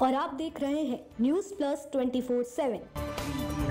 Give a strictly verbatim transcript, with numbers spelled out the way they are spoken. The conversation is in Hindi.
और आप देख रहे हैं news plus twenty four seven.